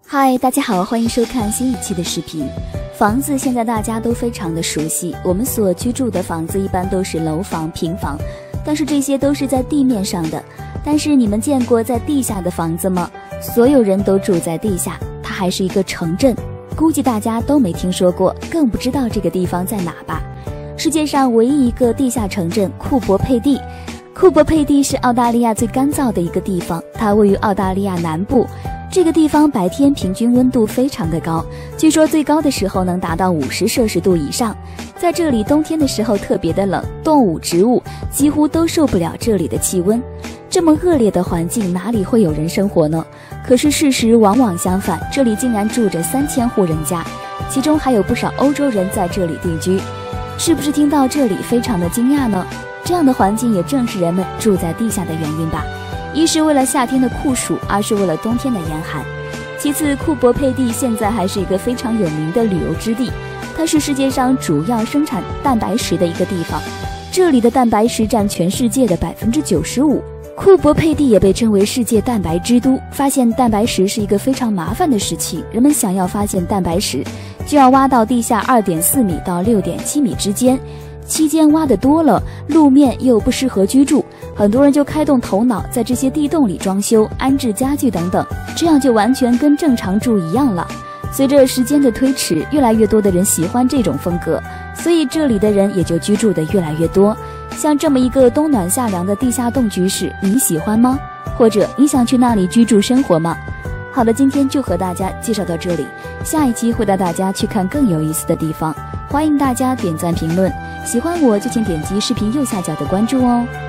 嗨，大家好，欢迎收看新一期的视频。房子现在大家都非常的熟悉，我们所居住的房子一般都是楼房、平房，但是这些都是在地面上的。但是你们见过在地下的房子吗？所有人都住在地下，它还是一个城镇，估计大家都没听说过，更不知道这个地方在哪吧。世界上唯一一个地下城镇库珀佩蒂。库珀佩蒂是澳大利亚最干燥的一个地方，它位于澳大利亚南部。这个地方白天平均温度非常的高，据说最高的时候能达到50摄氏度以上。在这里冬天的时候特别的冷，动物、植物几乎都受不了这里的气温。这么恶劣的环境，哪里会有人生活呢？可是事实往往相反，这里竟然住着3000户人家，其中还有不少欧洲人在这里定居。是不是听到这里非常的惊讶呢？这样的环境也正是人们住在地下的原因吧。一是为了夏天的酷暑，二是为了冬天的严寒。其次，库珀佩蒂现在还是一个非常有名的旅游之地，它是世界上主要生产蛋白石的一个地方，这里的蛋白石占全世界的95%。库珀佩蒂也被称为世界蛋白之都。发现蛋白石是一个非常麻烦的事情，人们想要发现蛋白石，就要挖到地下2.4米到6.7米之间。期间挖得多了，路面又不适合居住，很多人就开动头脑，在这些地洞里装修、安置家具等等，这样就完全跟正常住一样了。随着时间的推迟，越来越多的人喜欢这种风格，所以这里的人也就居住的越来越多。像这么一个冬暖夏凉的地下洞居室，你喜欢吗？或者你想去那里居住生活吗？好的，今天就和大家介绍到这里，下一期会带大家去看更有意思的地方。欢迎大家点赞评论，喜欢我就请点击视频右下角的关注哦。